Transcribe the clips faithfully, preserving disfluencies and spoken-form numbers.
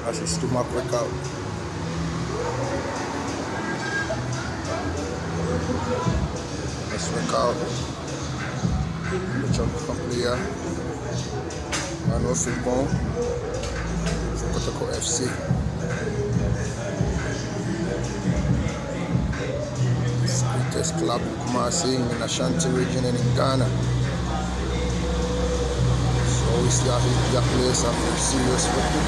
as his stomach workout. Let's work out. Which I'm player. Manuel Frimpong. Kotoko F C. Greatest club in Kumasi in the Ashanti region and in Ghana. So always there their players are very serious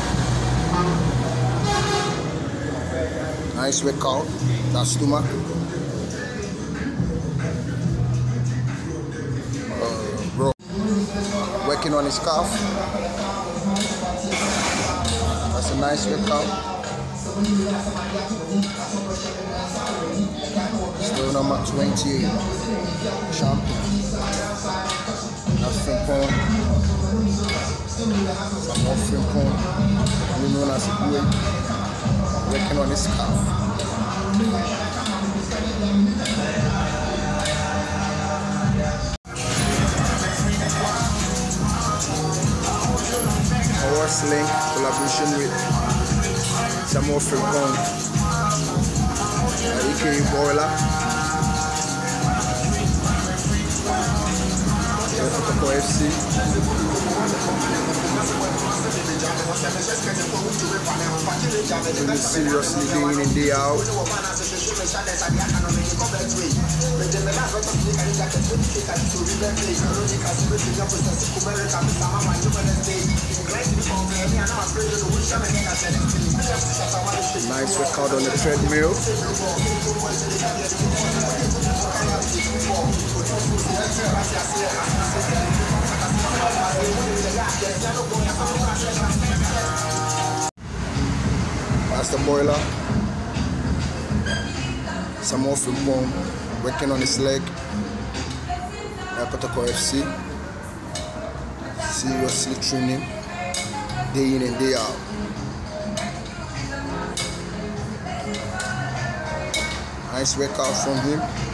working. Nice workout. That's stomach. Uh, bro, working on his calf. That's a nice workout. Still number twenty-eight, champion. That's Frimpong. Some more Frimpong, you known as Ibue, working on his calf. Our sling collaboration with some more Frimpong. E K Boiler, Kotoko F C, really seriously day in and day out. Nice workout on the treadmill. That's the boiler. Some more Frimpong working on his leg. Kotoko F C. Seriously training day in and day out. Nice workout from him.